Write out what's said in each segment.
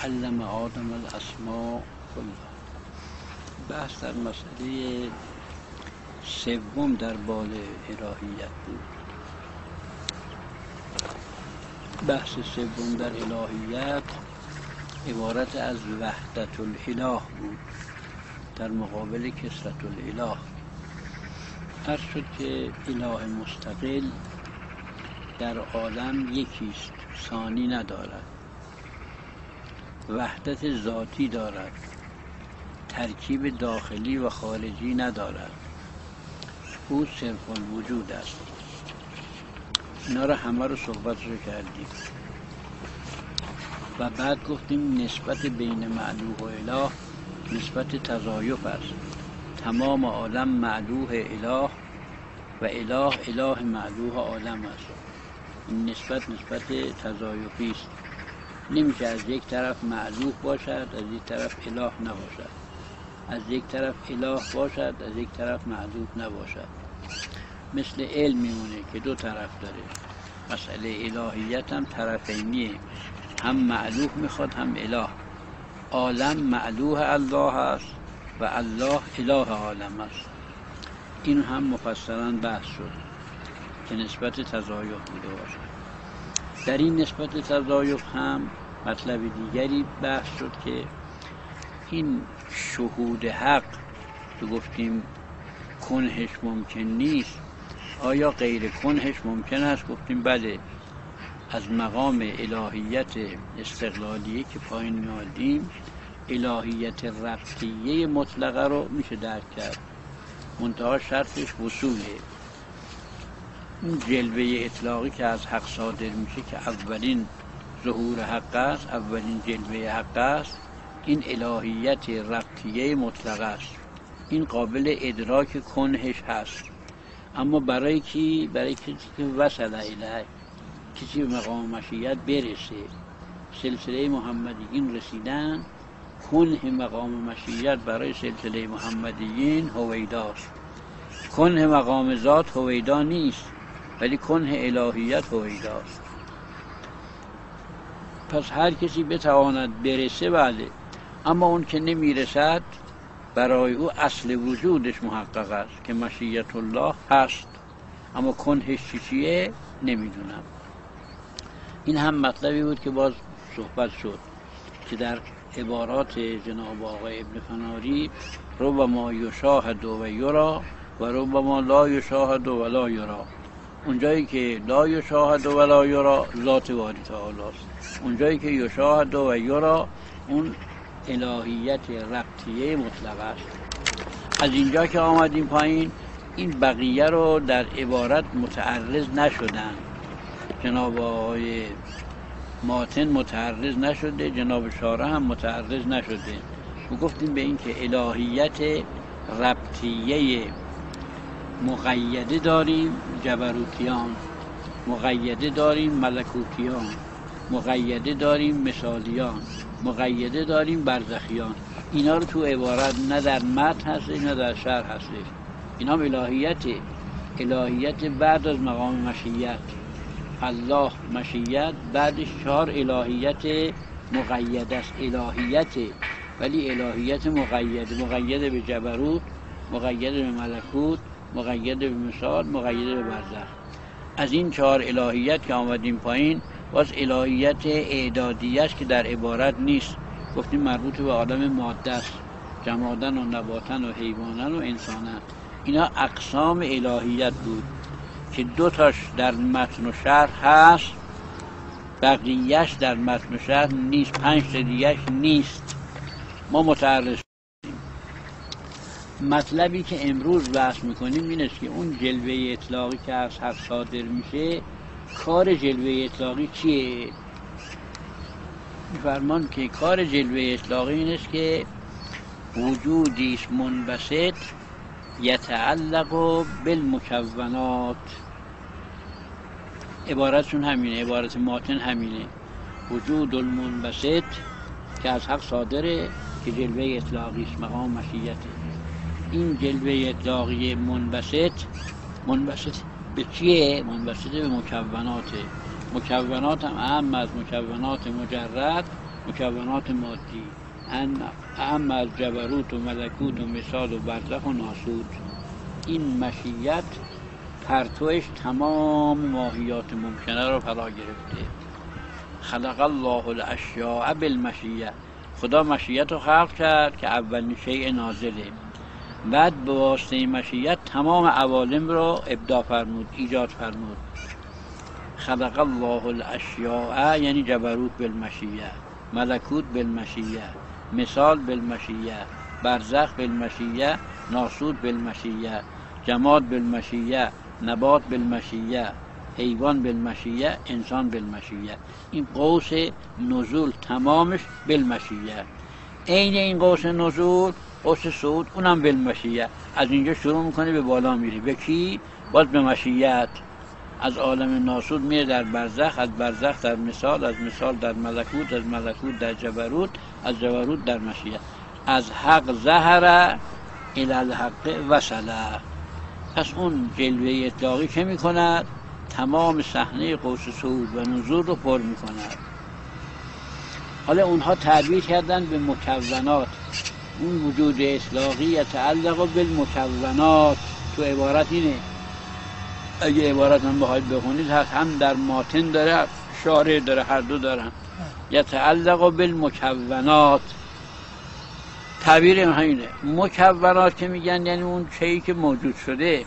علم آدم الاسماء کلها. بحث در مسئله سوم در باب الهیت بود. بحث سوم در الهیت عبارت از وحدت الاله بود در مقابل کثرت الاله. عرض شد که اله مستقل در عالم یکیست، ثانی ندارد، وحدت ذاتی دارد، ترکیب داخلی و خارجی ندارد، او صرف الوجود است. اینا رو همه رو صحبت رو کردیم و بعد گفتیم نسبت بین معلوه و اله نسبت تضایف است. تمام عالم معلوه اله و اله معلوه عالم است. این نسبت تضایفی است. نمیشه از یک طرف معلوه باشد از یک طرف اله نباشد، از یک طرف اله باشد از یک طرف معلوه نباشد. مثل علم میمونه که دو طرف داره. مسئله الهیت هم طرفینیه، هم معلوه میخواد هم اله. عالم معلوه الله است و الله اله عالم است. این هم مفصلا بحث شد که نسبت تضایف بوده باشد. در این نسبت تضایف هم مطلب دیگری بحث شد که این شهود حق که گفتیم کنهش ممکن نیست، آیا غیر کنهش ممکن است؟ گفتیم بله. از مقام الهیت استقلالیه که پایین میادیم الهیت ربطیه مطلقه رو میشه درک کرد، منتها شرطش وصوله. اون جلوه اطلاقی که از حق صادر میشه که اولین ظهور حق است، اولین جلوه حق است، این الهیت ربطیه مطلقه است. این قابل ادراک کنهش هست، اما برای کی؟ برای کسی که وصل الیه، کسی به مقام مشیت برسه. سلسله محمدیین رسیدن، کنه مقام مشیت برای سلسله محمدیین هویداست. کنه مقام ذات هویدا نیست، ولی کنه الهیت هویداست. پس هر کسی بتواند برسه بله، اما اون که نمیرسد برای او اصل وجودش محقق است که مشیت الله هست، اما کنهش چیه نمیدونم. این هم مطلبی بود که باز صحبت شد که در عبارات جناب آقای ابن فناری ربما یشاهد و یرا و ربما لا یشاهد و لا یرا. اونجایی که لا یشاهد و لا یرا ذات باری تعالی است، اونجایی که یشاهد و یرا اون الهیت ربطیه مطلق است. از اینجا که آمدیم پایین این بقیه رو در عبارت متعرض نشدن. جناب آقای ماتن متعرض نشده، جناب شارح هم متعرض نشده. و گفتیم به این که الهیت ربطیه مقیده داریم جبروتیان، مقیده داریم ملکوتیان، مقیده داریم مثالیان، مقیده داریم برزخیان. اینا رو تو عبارت نه در متن هست نه در شرح هست. اینا هم الهیت بعد از مقام مشیت. الله مشیت، بعدش 4 الهیت مقید است. الهیت ولی الهیت مقید به جبروت، مقید به ملکوت، مقید به مثال، مقید به برزخ. از این 4 الهیت که آمدیم پایین باز الهیت اعدادیه است که در عبارت نیست. گفتیم مربوط به عالم ماده است، جمادن و نباتن و حیوانن و انسانن. اینا اقسام الهیت بود که 2 تاش در متن و شرح هست، بقیهش در متن و شرح نیست، 5 تا دیگهش نیست. ما متعرض شدیم. مطلبی که امروز بحث میکنیم این است که اون جلوه اطلاقی که از حق صادر میشه، کار جلوه اطلاقی چیه؟ میفرمان که کار جلوه اطلاقی این است که وجودی است منبسط یتعلق بالمکونات. عبارتشون همینه، عبارت ماتن همینه. وجود المنبسط که از حق صادره که جلوه اطلاقی است، مقام مشیته. این جلوه اطلاقی منبسط به چیه؟ منبسط به مکوناته. مکونات هم اهم از مکونات مجرد مکونات مادی، اما از جبروت و ملکوت و مثال و برزخ و ناسوت. این مشیت پرتوش تمام ماهیات ممکنه رو فرا گرفته. خلق الله الاشیاء بالمشیه، خدا مشیت رو خلق کرد که اولین شیء نازله، بعد به واسطه مشیت تمام عوالم رو ابداع فرمود، ایجاد فرمود. خلق الله الاشیاء یعنی جبروت بالمشیه، ملکوت بالمشیه، مثال بالمشیه، برزخ بالمشیه، ناسوت بالمشیه، جماد بالمشیه، نبات بالمشیه، حیوان بالمشیه، انسان بالمشیه. این قوس نزول تمامش بالمشیه. عین این قوس نزول قوس صعود اونم بالمشیه. از اینجا شروع میکنه به بالا میره. به کی؟ باز به مشیت. از عالم ناسوت میره در برزخ، از برزخ در مثال، از مثال در ملکوت، از ملکوت در جبروت، از جبروت در مشیت. از حق ظهر الی الحق وصل. پس اون جلوه اطلاقی که میکند؟ تمام صحنه قوس صعود و نزول رو پر میکند. حالا اونها تعبیر کردن به مکونات. اون وجود اطلاقی یتعلق بالمکونات. تو عبارت اینه، اگه عبارت هم بخواید بخونید هست، هم در ماتن داره، شارع داره، هر دو دارن. یتعلق بالمکونات، تعبیر همینه. مکونات که میگن یعنی اون شیئی که موجود شده،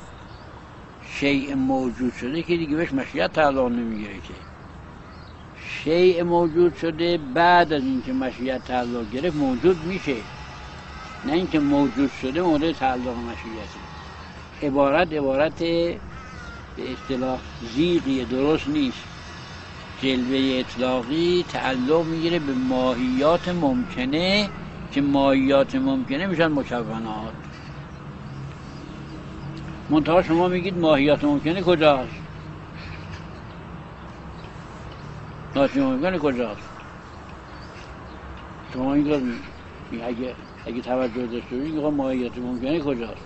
شیء موجود شده که دیگه بهش مشیت تعلق نمیگیره که. شیء موجود شده بعد از اینکه مشیت تعلق گرفت موجود میشه، نه اینکه موجود شده مورد تعلق مشیته. عبارت به اصطلاح زیغی درست نیست. جلوه اطلاقی تعلق میگیره به ماهیات ممکنه که ماهیات ممکنه میشن مکونات. منتها شما میگید ماهیات ممکنه کجاست؟ ماهیات ممکنه کجاست؟ شما اینطور اگه توجه داشته باشید ماهیات ممکنه کجاست؟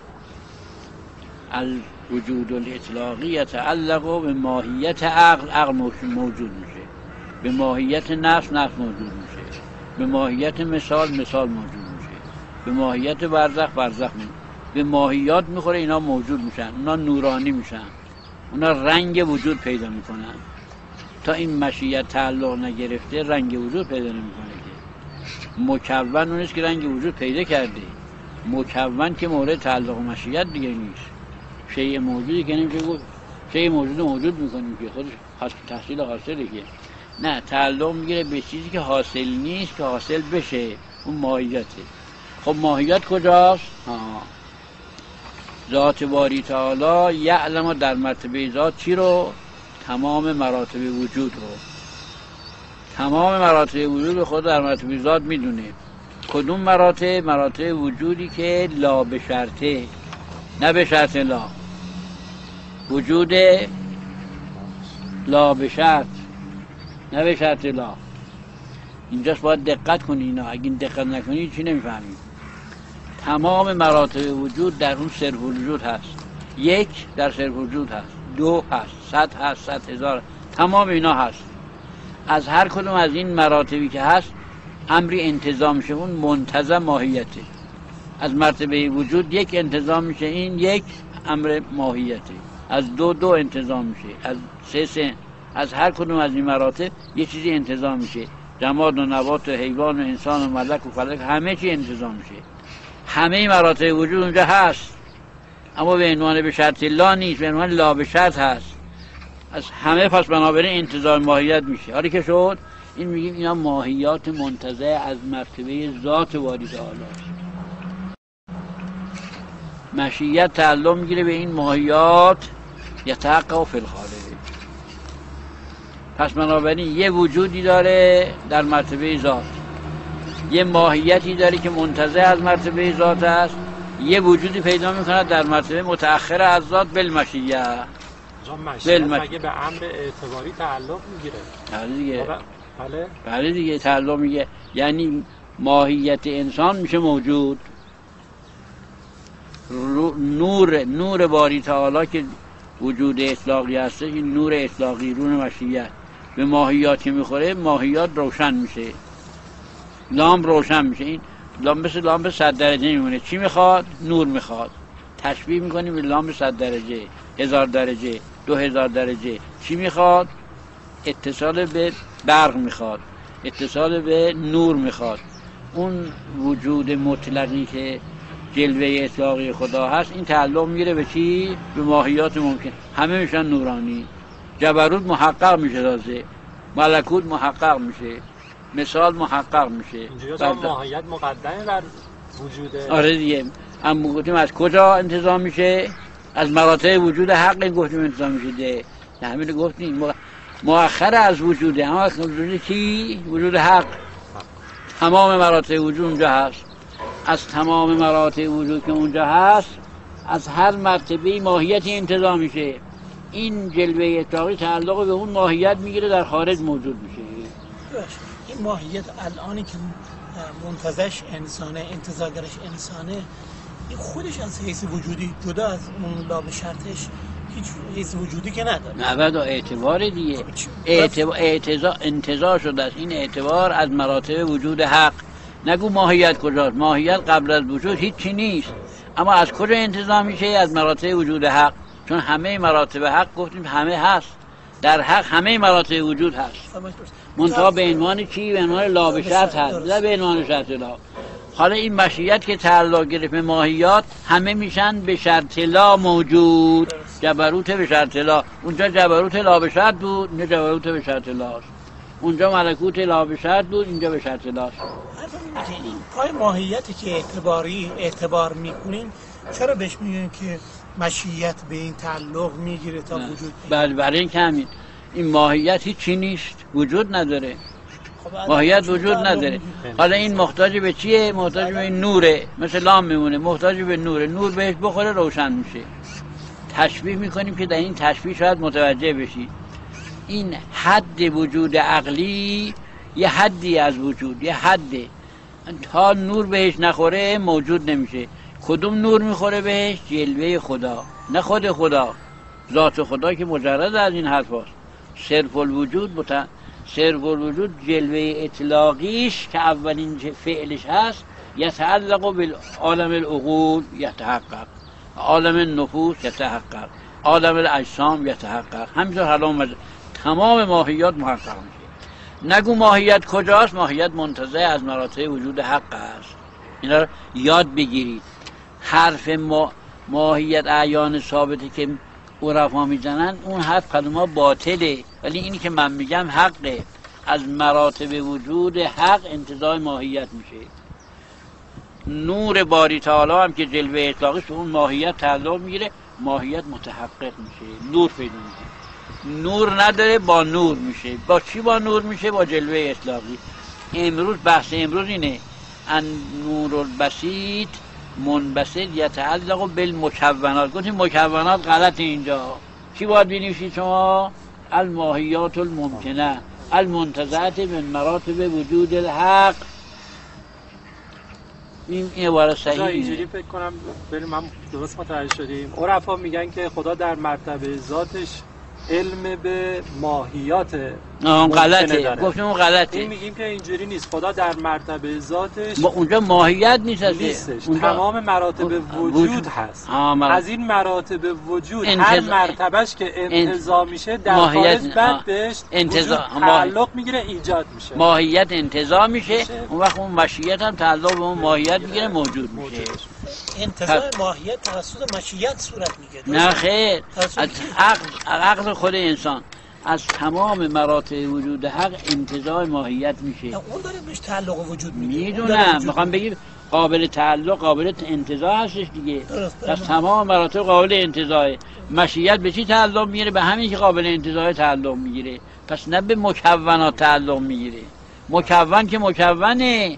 الوجود الاطلاقی یتعلق به ماهیت عقل موجود میشه، به ماهیت نفس موجود میشه، به ماهیت مثال موجود میشه، به ماهیت برزخ میشه. به ماهیات میخوره، اینا موجود میشن، اونا نورانی میشن، اونا رنگ وجود پیدا میکنن. تا این مشیت تعلق نگرفته رنگ وجود پیدا نمیکنه که. مکون اونیست که رنگ وجود پیدا کرده. مکون که مورد تعلق مشیت دیگه نیست. شیء موجودی که نمیشه گفت شیء موجود میکنیم که خودش تحصیل حاصله که. نه، تعلق میگیره به چیزی که حاصل نیست که حاصل بشه، اون ماهیته. خب ماهیت کجاست؟ ذات باری تعالی یعلم در مرتبه ذات چی رو؟ تمام مراتب وجود رو. تمام مراتب وجود خود در مرتبه ذات میدونه. کدوم مراتب؟ مراتب وجودی که لا به شرطه، نه به شرط لا. وجود لا به شرط، نه به شرط لا. اینجاست باید دقت کنی اینا. اگه این دقت نکنی چی نمیفهمی. تمام مراتب وجود در اون صرف وجود هست. یک در صرف وجود هست، دو هست، صد هست، 100,000، تمام اینا هست. از هر کدوم از این مراتبی که هست امری انتظام میشه، اون منتظم ماهیته. از مرتبه وجود یک انتظام میشه، این یک امر ماهیته. از دو انتظام میشه، از سه از هر کدوم از این مراتب یه چیزی انتظام میشه. جماد و نبات و حیوان و انسان و ملک و فلک همه چی انتظام میشه. همه مراتب وجود اونجا هست، اما به عنوان به شرط لا نیست، به عنوان لا به شرط هست. از همه پس بنابراین انتظام ماهیت میشه. حالی که شد این میگیم اینا ماهیات منتزع از مرتبه ذات باری تعالی. مشیت تعلق میگیره به این ماهیات یتحقق فی الخالق. پس بنابراین یه وجودی داره در مرتبه ذات، یه ماهیتی داره که منتزع از مرتبه ذات است، یه وجودی پیدا میکنه در مرتبه متأخر از ذات بالمشیه. مگه به امر اعتباری تعلق میگیره؟ بله دیگه تعلق میگه. یعنی ماهیت انسان میشه موجود. نور باری تعالی که وجود اطلاقی هست، این نور اطلاقی رون مشیت به ماهیات که میخوره، ماهیات روشن میشه. لامپ روشن میشه. این لامپ مثل لامپ 100 درجه میمونه. چی میخواد؟ نور میخواد. تشبیه میکنیم به لامپ 100 درجه، 1000 درجه، 2000 درجه. چی میخواد؟ اتصال به برق میخواد، اتصال به نور میخواد. اون وجود مطلقی که جلوه اطلاقی خدا هست، این تعلق میگیره به چی؟ به ماهیات ممکن. همه میشن نورانی. جبروت محقق میشه، تازه ملکوت محقق میشه، مثال محقق میشه. اینجوری ماهیت مقدمه بر وجوده. آره دیگه. اما گفتیم از کجا انتزاع میشه؟ از مراتب وجود حق گفتیم انتزاع میشه. ده همین گفتیم مؤخر از وجوده. اما وجود کی؟ وجود حق. تمام مراتب وجود اونجا هست. از تمام مراتب وجود که اونجا هست، از هر مرتبه ماهیتی انتزاع میشه. این جلوه اطلاقی تعلق به اون ماهیت میگیره، در خارج موجود میشه. این ماهیت الانی که منتزعش انسانه، انتزاعگرش انسانه، این خودش از حیث وجودی جدا از اون لام شرطش هیچ حیث وجودی که نداره. نه بعد اعتبار دیگه. انتزاع شده است. این اعتبار از مراتب وجود حق. نگو ماهیت کجاست. ماهیت قبل از وجود هیچی نیست. اما از کجا انتزاع میشه؟ از مراتب وجود حق. چون همه مراتب حق گفتیم همه هست. در حق همه مراتب وجود هست. منتها به عنوان چی؟ به عنوان لا به شرط هست، نه به عنوان شرط لا. حالا این مشیت که تعلق گرفت به ماهیات، همه میشن به شرط لا موجود. جبروت به شرط لا. اونجا جبروت لا به شرط بود، اینجا جبروت به شرط لاست. اونجا ملکوت لا به شرط بود، اینجا به شرط لاست. این پای ماهیتی که اعتبار میکنین، چرا بهش میگن که مشیت به این تعلق میگیره تا وجود؟ بله، برای این که همین این ماهیت هیچی نیست، وجود نداره. ماهیت وجود نداره. حالا این محتاج به چیه؟ محتاج به نوره. مثل لام میمونه، محتاج به نوره. نور بهش بخوره روشن میشه. تشبیه میکنیم که در این تشبیه شاید متوجه بشید. این حد وجود عقلی یه حدی از وجود، یه حده. تا نور بهش نخوره موجود نمیشه. کدوم نور میخوره بهش؟ جلوه خدا، نه خود خدا. ذات خدا که مجرد از این حرف هست. صرف الوجود جلوه اطلاقیش که اولین فعلش هست، یتعلق بالعالم العقول یتحقق، عالم النفوس یتحقق، عالم الاجسام یتحقق. همینطور حالا تمام ماهیات محقق میشه. نگو ماهیت کجاست. ماهیت منتزع از مراتب وجود حق است. اینا رو یاد بگیرید. حرف ماهیت اعیان ثابته که عرفا میزنن، اون حرف کلمه باطله، ولی اینی که من میگم حقه. از مراتب وجود حق انتزاع ماهیت میشه. نور باری تعالی هم که جلوه اطلاقی به اون ماهیت تعلق میگیره، ماهیت متحقق میشه، نور پیدا میشه. نور نداره، با نور میشه. با چی با نور میشه؟ با جلوه اطلاقی. امروز بحث امروز اینه، ان نور البسیط منبسط یتعلق بالمکونات. گفتیم مکونات غلط. اینجا چی باید بنویسید شما؟ الماهیات الممکنه المنتزعه من مراتب وجود الحق. این عبارت صحیحه. اینجوری فکر کنم بریم من درست متوجه شدیم. عرفا میگن که خدا در مرتبه ذاتش علم به ماهیات غلطه. گفتیم اون غلطه. این میگیم که اینجوری نیست. خدا در مرتبه ذاتش اونجا ماهیت نیستش. تمام مراتب وجود هست. از این مراتب وجود هر مرتبهش که انتزاع میشه در خارج بعد بهش تعلق میگیره، ایجاد میشه. ماهیت انتزاع میشه. اون وقت اون مشیت هم تعلق به اون ماهیت میگیره، موجود میشه. انتزاع ماهیت توسط مشیت صورت میگیره. نه خیر، از عقل خود انسان از تمام مراتب وجود حق انتزاع ماهیت میشه. اون داره بهش تعلق وجود میگه. میدونم، میخوام بگم قابل تعلق، قابل انتزاع هستش دیگه. از تمام مراتب قابل انتزاع. مشیت به چی تعلق میگیره؟ به همین که قابل انتزاع تعلق میگیره. پس نه به مکونات تعلق میگیره. مکون که مکونه.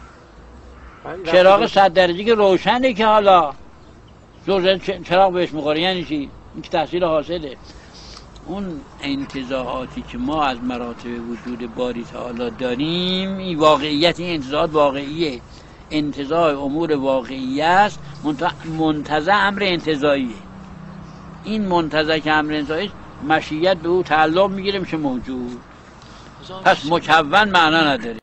چراغ 100 درجه که روشنه که حالا چراغ بهش میخوره، یعنی چی؟ این که تحصیل حاصله. اون انتزاعاتی که ما از مراتب وجود باری تعالی داریم، این واقعیت، این انتزاعات واقعیه. انتزاع امور واقعی است. منتزع امر انتزاعیه. این منتزع که امر انتزاعی، مشیت به او تعلق میگیره، میشه موجود. پس مکون معنا نداره.